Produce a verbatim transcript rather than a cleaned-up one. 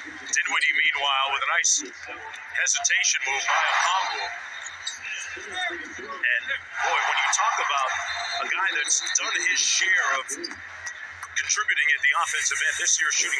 Dinwiddie, meanwhile, with a nice hesitation move by Okongwu. And, boy, when you talk about a guy that's done his share of contributing at the offensive end this year, shooting